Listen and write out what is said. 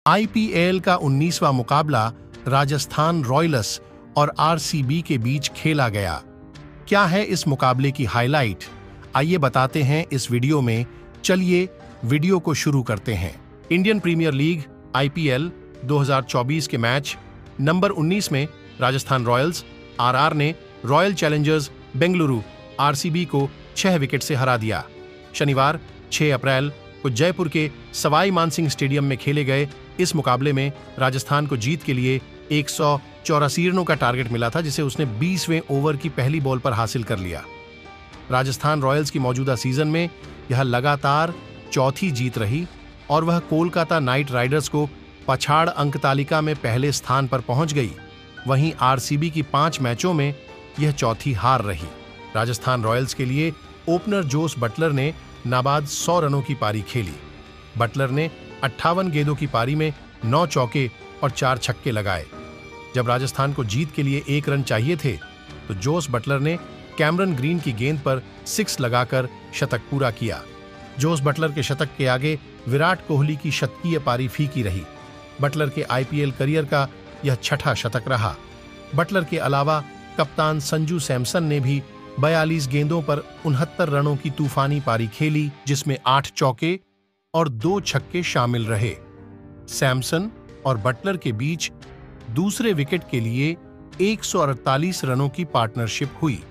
IPL का 19वां मुकाबला Rajasthan Royals और आरसीबी के बीच खेला गया। क्या है इस मुकाबले की हाईलाइट, आइए बताते हैं इस वीडियो में। चलिए वीडियो को शुरू करते हैं। इंडियन प्रीमियर लीग आईपीएल 2024 के मैच नंबर 19 में राजस्थान रॉयल्स आरआर ने रॉयल चैलेंजर्स बेंगलुरु आरसीबी को 6 विकेट से हरा दिया। शनिवार 6 अप्रैल को जयपुर के सवाई मानसिंह स्टेडियम में खेले गए इस मुकाबले में राजस्थान को जीत के लिए 184 रनों का टारगेट मिला था, जिसे उसने 20वें ओवर की पहली बॉल पर हासिल कर लिया। राजस्थान रॉयल्स की मौजूदा सीजन में यह लगातार चौथी जीत रही और वह कोलकाता नाइट राइडर्स को पछाड़ अंक तालिका में पहले स्थान पर पहुंच गई। वहीं आरसीबी की 5 मैचों में यह चौथी हार रही। राजस्थान रॉयल्स के लिए ओपनर जोस बटलर ने नाबाद 100 रनों की पारी खेली। बटलर ने 58 गेंदों की पारी में 9 चौके और 4 छक्के लगाए। जब राजस्थान को जीत के लिए 1 रन चाहिए थे तो जोस बटलर ने कैमरन ग्रीन की गेंद पर 6 लगाकर शतक पूरा किया। जोस बटलर के शतक के आगे विराट कोहली की शतकीय पारी फीकी रही। बटलर के आईपीएल करियर का यह 6ठा शतक रहा। बटलर के अलावा कप्तान संजू सैमसन ने भी 42 गेंदों पर 69 रनों की तूफानी पारी खेली, जिसमें 8 चौके और 2 छक्के शामिल रहे। सैमसन और बटलर के बीच दूसरे विकेट के लिए 148 रनों की पार्टनरशिप हुई।